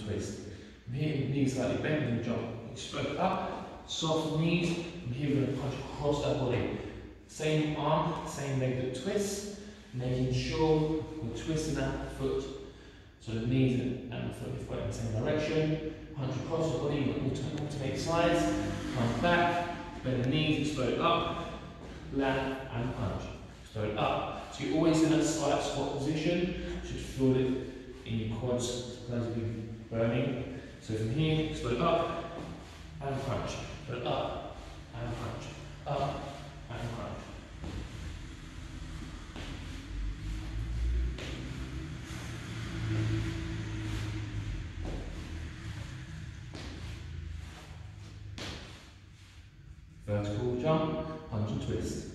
and twist. From here, knees slightly bent and jump. Explode up, soft knees. From here, we're going to punch across our body. Same arm, same leg that twists, making sure we're twisting that foot. So the knees and the foot are going in the same direction. Punch across the body, alternate sides. Punch back, bend the knees, explode up, land and punch. Explode up. So you're always in that slight squat position. You should feel it in your quads, supposed to be burning. So from here, explode up and punch. Explode up and punch. Up and punch. Vertical jump, punch and twist.